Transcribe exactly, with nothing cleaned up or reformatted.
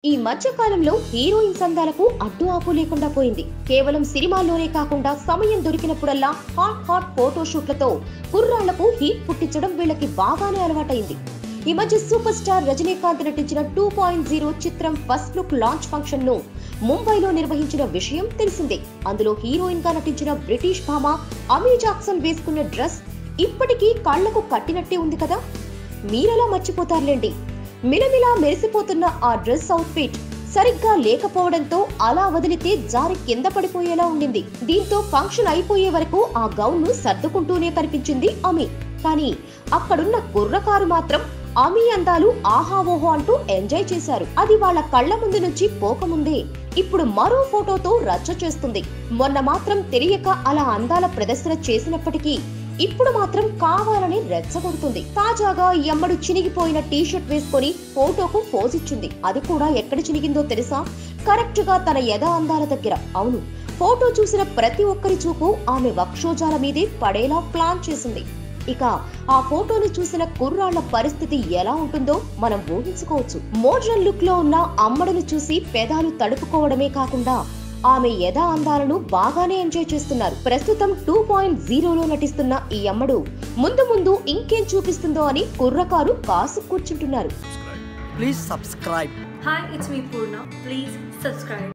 ఈ మధ్య కాలంలో హీరోయిన్స్ అందాలకు అడ్డు ఆపు లేకుండా పోయింది. కేవలం సినిమాల్లోనే కాకుండా సమయం దొరికినప్పుడల్లా హాట్ హాట్ ఫోటోషూట్లతో కుర్రాళ్లకు హీట్ పుట్టించడం వీళ్ళకి బాగానే అలవాటైంది. ఈ మధ్య సూపర్ స్టార్ రజనీకాంత్ నటించిన టూ పాయింట్ జీరో చిత్రం ఫస్ట్ లుక్ లాంచ్ ఫంక్షన్ ను ముంబైలో నిర్వహించిన విషయం తెలిసిందే. అందులో హీరోయిన్ గా నటించిన బ్రిటిష్ భామ అమీ జాక్సన్ వేసుకున్న డ్రెస్ ఇప్పటికీ కళ్లకు కట్టినట్టే ఉంది కదా. మీరెలా మర్చిపోతారులేండి. మిలమిలా మెరిసిపోతున్న ఆ డ్రెస్ అవుట్ఫిట్ సరిగ్గా లేకపోవడంతో అలా వదిలితే జారి కింద పడిపోయేలా ఉండింది. దీంతో ఫంక్షన్ అయిపోయే వరకు ఆ గౌన్ ను సర్దుకుంటూనే కనిపించింది అమీ. కానీ అక్కడున్న కుర్రకారు మాత్రం అమీ అందాలు ఆహా ఓహో అంటూ ఎంజాయ్ చేశారు. అది వాళ్ళ కళ్ల ముందు నుంచి పోకముందే ఇప్పుడు మరో ఫోటోతో రచ్చ చేస్తుంది. మొన్న మాత్రం తెలియక అలా అందాల ప్రదర్శన చేసినప్పటికీ ఇప్పుడు మాత్రం కావాలని రెచ్చగొడుతుంది. తాజాగా ఈ అమ్మడు చినిగిపోయిన టీషర్ట్ వేసుకొని ఫోటోకు పోజ్ ఇచ్చింది. అది కూడా ఎక్కడ చినిగిందో తెలుసా? కరెక్ట్ గా తన యథా అందాల దగ్గర. అవును, ఫోటో చూసిన ప్రతి ఒక్కరి చూపు ఆమె వక్షోజాల మీదే పడేలా ప్లాన్ చేసింది. ఇక ఆ ఫోటోను చూసిన కుర్రాళ్ల పరిస్థితి ఎలా ఉంటుందో మనం ఊహించుకోవచ్చు. మోడ్రన్ లుక్ లో ఉన్న అమ్మడును చూసి పెదాలు తడుపుకోవడమే కాకుండా ఆమె యథా అందాలను బాగానే ఎంజాయ్ చేస్తున్నారు. ప్రస్తుతం టూ పాయింట్ జీరోలో నటిస్తున్న ఈ అమ్మడు ముందు ముందు ఇంకేం చూపిస్తుందో అని కుర్రకారు కాసు కూర్చుంటున్నారు. Please subscribe. Hi, it's me Purna. Please subscribe.